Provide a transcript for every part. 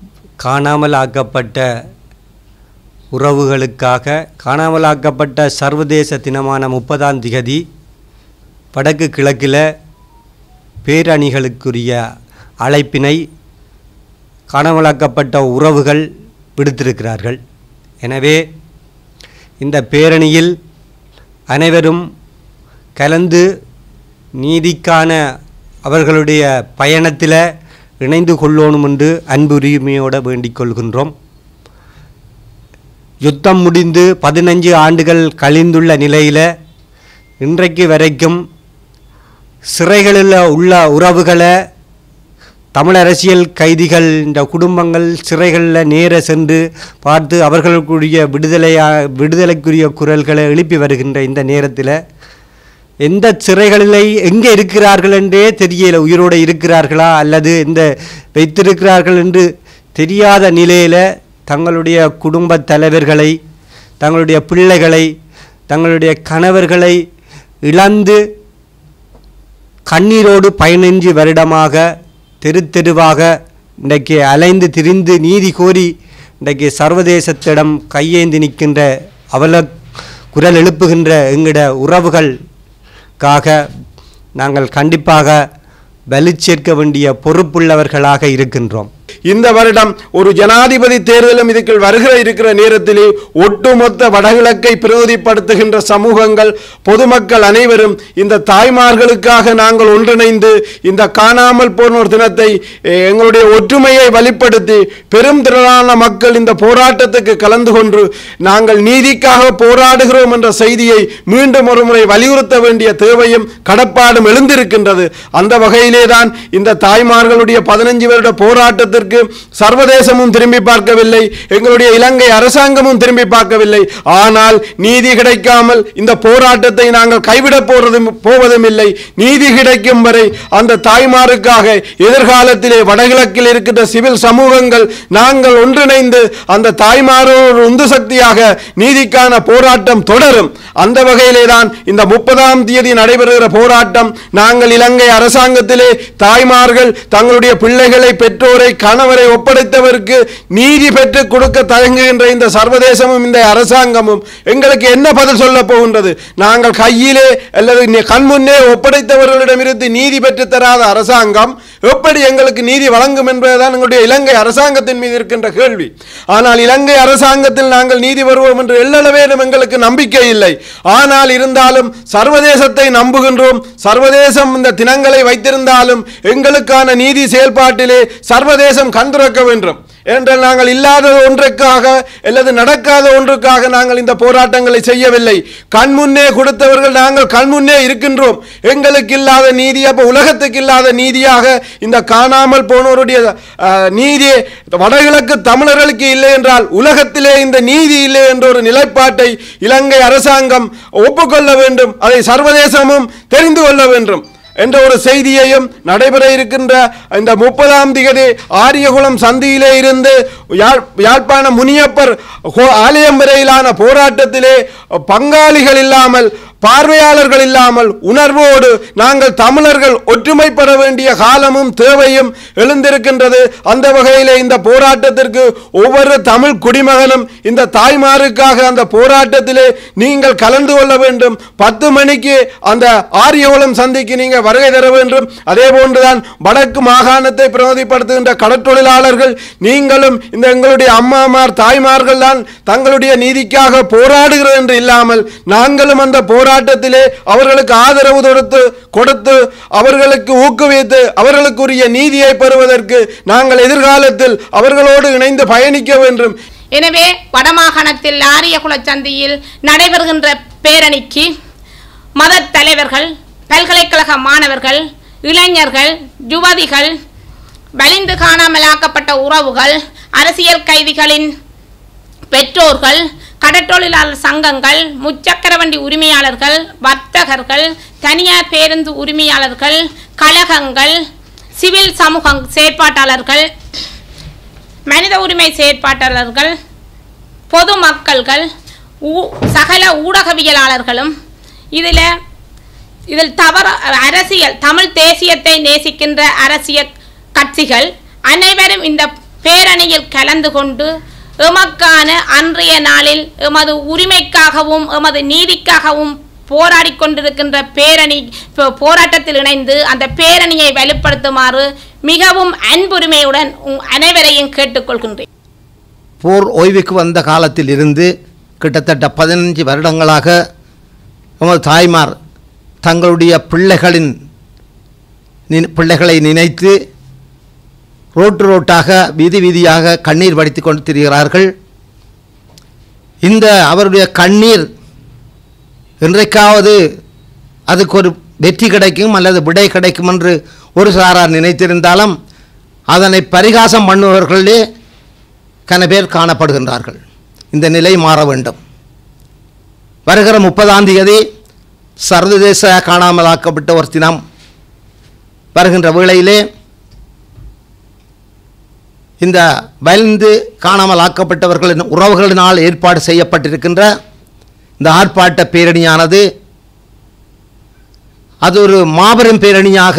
காணாமலாக்கப்பட்ட உறவுகளுக்காக காணாமலாக்கப்பட்ட சர்வதேச தினமான 30ஆம் திகதி வடக்கு கிழக்கில் பேரணிகளுக்குரிய அழைப்பினை காணாமலாக்கப்பட்ட உறவுகள் விடுத்திருக்கிறார்கள். எனவே இந்த பேரணியில் அனைவரும் கலந்து நீதிக்கான அவர்களுடைய பயணத்தில் இணைந்து கொள்ளணும் என்று அன்புரிமையோடு வேண்டிக் கொள்கின்றோம். யுத்தம் முடிந்து 15 ஆண்டுகள் கழிந்துள்ள நிலையில் இன்றைக்கு வரைக்கும் சிறைகளில் உள்ள உறவுகளை தமிழ் அரசியல் கைதிகள் இந்த குடும்பங்கள் சிறைகளில் நேர சென்று பார்த்து அவர்களுக்குரிய விடுதலைக்குரிய குரல்களை எழுப்பி வருகின்ற இந்த நேரத்தில் எந்த சிறைகளில் எங்கே இருக்கிறார்கள் என்றே தெரியல, உயிரோடு இருக்கிறார்களா அல்லது இந்த வைத்திருக்கிறார்கள் என்று தெரியாத நிலையில் தங்களுடைய குடும்ப தலைவர்களை, தங்களுடைய பிள்ளைகளை, தங்களுடைய கணவர்களை இழந்து கண்ணீரோடு 15 வருடமாக தெரு தெருவாக இன்றைக்கு அலைந்து திரிந்து நீதி கோரி இன்றைக்கு சர்வதேசத்திடம் கையேந்தி நிற்கின்ற அவல குரல் எழுப்புகின்ற எங்களோட உறவுகளுக்காக நாங்கள் கண்டிப்பாக வலு சேர்க்க வேண்டிய பொறுப்புள்ளவர்களாக இருக்கின்றோம். இந்த வருடம் ஒரு ஜனாதிபதி தேர்தலும் இதுக்குள் இருக்கிற நேரத்திலே ஒட்டுமொத்த வடகிழக்கை பிரதிநிதிப்படுத்துகின்ற சமூகங்கள், பொதுமக்கள் அனைவரும் இந்த தாய்மார்களுக்காக நாங்கள் ஒன்றிணைந்து இந்த காணாமல் போனோர் தினத்தை எங்களுடைய ஒற்றுமையை வலிப்படுத்தி பெரும் திரளான மக்கள் இந்த போராட்டத்துக்கு கலந்து கொண்டு நாங்கள் நீதிக்காக போராடுகிறோம் என்ற செய்தியை மீண்டும் ஒரு முறை வலியுறுத்த வேண்டிய தேவையும் கடப்பாடும் எழுந்திருக்கின்றது. அந்த வகையிலே தான் இந்த தாய்மார்களுடைய 15 வருட போராட்டத்திற்கு சர்வதேசமும் திரும்பி பார்க்கவில்லை, எங்களுடைய இலங்கை அரசாங்கமும் திரும்பி பார்க்கவில்லை. ஆனால் நீதி கிடைக்காமல் இந்த போராட்டத்தை நாங்கள் கைவிடப் போவதும் இல்லை. நீதி கிடைக்கும் வரை அந்த தாய்மாருக்காக எதிர்காலத்திலே வடகிழக்கில் இருக்கின்ற சிவில் சமூகங்கள் நாங்கள் ஒன்றிணைந்து அந்த தாய்மாரோடு உந்து சக்தியாக நீதிக்கான போராட்டம் தொடரும். அந்த வகையிலே தான் இந்த 30ஆம் தேதி நடைபெறுகிற போராட்டம். நாங்கள் இலங்கை அரசாங்கத்திலே தாய்மார்கள் தங்களுடைய பிள்ளைகளை, பெற்றோரை, கணவரை ஒப்படைத்தவருக்கு நீதி பெற்று கொடுக்க தயங்குகின்ற இந்த சர்வதேசமும் இந்த அரசாங்கமும் எங்களுக்கு என்ன பதில் சொல்ல போகின்றது? நாங்கள் கையிலே அல்லது கண்முன்னே ஒப்படைத்தவர்களிடமிருந்து நீதி பெற்று தராத அரசாங்கம் எப்படி எங்களுக்கு நீதி வழங்கும் என்பதுதான் எங்களுடைய இலங்கை அரசாங்கத்தின் மீது இருக்கின்ற கேள்வி. ஆனால் இலங்கை அரசாங்கத்தில் நாங்கள் நீதி வருவோம் என்று எல்லளவேனும் எங்களுக்கு நம்பிக்கை இல்லை. ஆனால் இருந்தாலும் சர்வதேசத்தை நம்புகின்றோம். சர்வதேசம் இந்த தினங்களை வைத்திருந்தாலும் எங்களுக்கான நீதி செயல்பாட்டிலே சர்வதேசம் கண்டுறக்க வேண்டும் என்றால் நாங்கள் இல்லாத ஒன்றுக்காக அல்லது நடக்காத ஒன்றுக்காக நாங்கள் இந்த போராட்டங்களை செய்யவில்லை. கண்முன்னே கொடுத்தவர்கள் நாங்கள் கண்முன்னே இருக்கின்றோம். எங்களுக்கு இல்லாத நீதி அப்போ உலகத்துக்கு இல்லாத நீதியாக இந்த காணாமல் போனோருடைய நீதி வடகிழக்கு தமிழர்களுக்கு இல்லை என்றால் உலகத்திலே இந்த நீதி இல்லை என்ற ஒரு நிலைப்பாட்டை இலங்கை அரசாங்கம் ஒப்புக்கொள்ள வேண்டும். அதை சர்வதேசமும் தெரிந்து கொள்ள வேண்டும் என்ற ஒரு செய்தியையும் நடைபெற இருக்கின்ற இந்த 30ஆம் தேதி ஆரியகுளம் சந்தியிலே இருந்து யாழ்ப்பாண முனியப்பர் ஆலயம் வரையிலான போராட்டத்திலே பங்காளிகள் இல்லாமல், பார்வையாளர்கள் இல்லாமல் உணர்வோடு நாங்கள் தமிழர்கள் ஒற்றுமைப்பட வேண்டிய காலமும் தேவையும் எழுந்திருக்கின்றது. அந்த வகையிலே இந்த போராட்டத்திற்கு ஒவ்வொரு தமிழ் குடிமகனும் இந்த தாய்மாருக்காக அந்த போராட்டத்திலே நீங்கள் கலந்து கொள்ள வேண்டும். 10 மணிக்கு அந்த ஆரியகுளம் சந்திக்கு நீங்கள் வருகை தர வேண்டும். அதே போன்றுதான் வடக்கு மாகாணத்தை பிரதிநிதிப்படுத்துகின்ற கடற்றொழிலாளர்கள் நீங்களும் இந்த எங்களுடைய அம்மாமார், தாய்மார்கள் தான் தங்களுடைய நீதிக்காக போராடுகிறது என்று இல்லாமல் நாங்களும் அந்த போராட்டத்திலே அவர்களுக்கு ஆதரவு கொடுத்து அவர்களுக்கு ஊக்குவித்து அவர்களுக்குரிய நீதியை பெறுவதற்கு நாங்கள் எதிர்காலத்தில் அவர்களோடு இணைந்து பயணிக்க வேண்டும். எனவே வடமாகாணத்தில் ஆரியகுள சந்தியில் நடைபெறுகின்ற பேரணிக்கு மத தலைவர்கள், பல்கலைக்கழக மாணவர்கள், இளைஞர்கள், யுவதிகள், வலிந்து காணாமலாக்கப்பட்ட உறவுகள், அரசியல் கைதிகளின் பெற்றோர்கள், கடற்றொழிலாளர் சங்கங்கள், முச்சக்கர வண்டி உரிமையாளர்கள், வர்த்தகர்கள், தனியார் பேருந்து உரிமையாளர்கள், கழகங்கள், சிவில் சமூக செயற்பாட்டாளர்கள், மனித உரிமை செயற்பாட்டாளர்கள், பொதுமக்கள்கள், சகல ஊடகவியலாளர்களும் இதில் அரசியல் தமிழ் தேசியத்தை நேசிக்கின்ற அரசியல் கட்சிகள் அனைவரும் இந்த பேரணியில் கலந்து கொண்டு எமக்கான அன்றைய நாளில் எமது உரிமைக்காகவும் எமது நீதிக்காகவும் போராடி கொண்டிருக்கின்ற போராட்டத்தில் இணைந்து அந்த பேரணியை வலுப்படுத்துமாறு மிகவும் அன்புரிமையுடன் அனைவரையும் கேட்டுக்கொள்கின்றேன். போர் ஓய்வுக்கு வந்த காலத்தில் இருந்து கிட்டத்தட்ட 15 வருடங்களாக நமது தாய்மார் தங்களுடைய பிள்ளைகளை நினைத்து ரோட்டாக வீதி வீதியாக கண்ணீர் வடித்து கொண்டு திரிகிறார்கள். இந்த அவருடைய கண்ணீர் என்றைக்காவது அதுக்கு ஒரு வெற்றி கிடைக்கும் அல்லது விடை கிடைக்கும் என்று ஒரு சாரார் நினைத்திருந்தாலும் அதனை பரிகாசம் பண்ணுபவர்களே கன பேர் காணப்படுகின்றார்கள். இந்த நிலை மாற வேண்டும். வருகிற 30ஆம் தேதி சர்வதேச காணாமலாக்கப்பட்ட ஒரு தினம் வருகின்ற வேளையிலே இந்த வயலிந்து காணாமல் ஆக்கப்பட்டவர்களின் உறவுகளினால் ஏற்பாடு செய்யப்பட்டிருக்கின்ற இந்த ஆர்ப்பாட்ட பேரணியானது அது ஒரு மாபெரும் பேரணியாக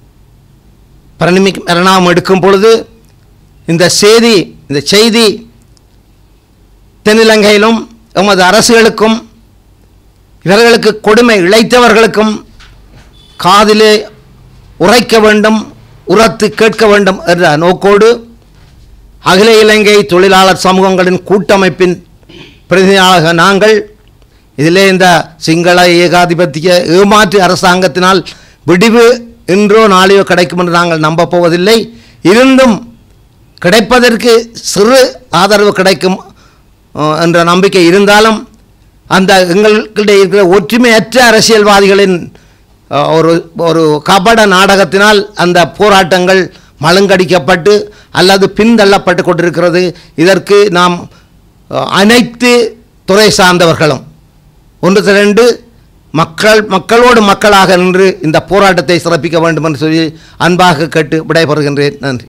பரிணாமம் எடுக்கும் பொழுது இந்த செய்தி தென்னிலங்கையிலும் எமது அரசுகளுக்கும் இவர்களுக்கு கொடுமை இழைத்தவர்களுக்கும் காதிலே உரைக்க வேண்டும், உரத்து கேட்க வேண்டும் என்ற நோக்கோடு அகில இலங்கை தொழிலாளர் சமூகங்களின் கூட்டமைப்பின் பிரதிநிதியாக நாங்கள் இதிலே இந்த சிங்கள ஏகாதிபத்திய ஏமாற்று அரசாங்கத்தினால் விடிவு இன்றோ நாளையோ கிடைக்கும் என்று நாங்கள் நம்பப் போவதில்லை. இருந்தும் கிடைப்பதற்கு சிறு ஆதரவு கிடைக்கும் என்ற நம்பிக்கை இருந்தாலும் அந்த எங்களிடையே இருக்கிற ஒற்றுமையற்ற அரசியல்வாதிகளின் ஒரு கபட நாடகத்தினால் அந்த போராட்டங்கள் மழுங்கடிக்கப்பட்டு அல்லது பின்தள்ளப்பட்டு கொண்டிருக்கிறது. இதற்கு நாம் அனைத்து துறை சார்ந்தவர்களும் ஒன்று திரண்டு மக்களோடு மக்களாக நின்று இந்த போராட்டத்தை சிறப்பிக்க வேண்டும் என்று சொல்லி அன்பாக கேட்டு விடைபெறுகின்றேன். நன்றி.